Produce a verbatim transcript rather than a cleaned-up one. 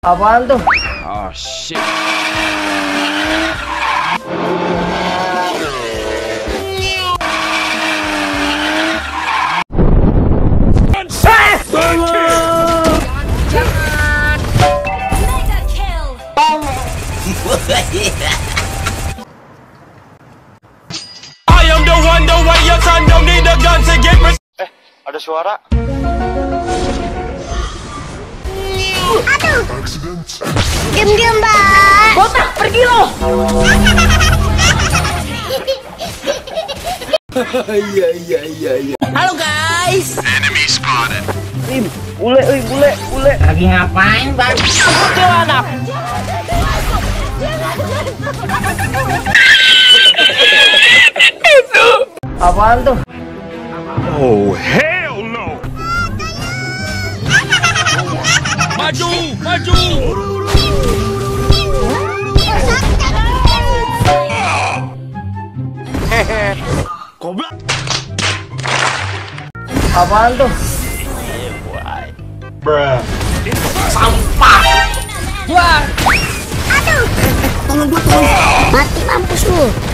Apaan tuh? Oh shit. I am the one, the way your son don't need a gun to get res- Eh, ada suara. Aduh. Diam-diam, Mbak. Botak, pergi lo. Iya iya iya iya. Halo guys. Enemy spotted. Ih, bule, ih, bule, bule. Lagi ngapain, Bang? Kecil anak. Itu. Apaan tuh? Oh hell no. Maju, maju. Goblok. Apaan tuh? Bruh. Sampah. Wah. Aduh. Tolong gua, tolong. Mati mampus lu.